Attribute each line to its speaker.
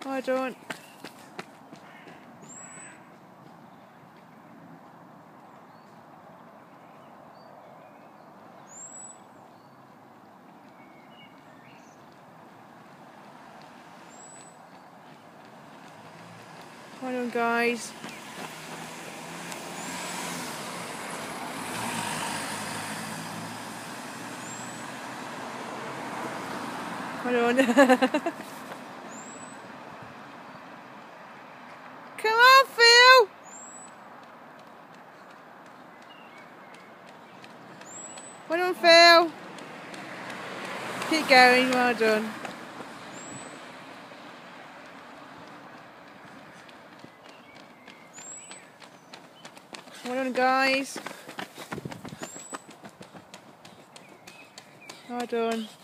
Speaker 1: Well done. Well done, guys. Well done. Come on, Phil. Well done, Phil. Keep going. Well done. Well done, guys. Well done.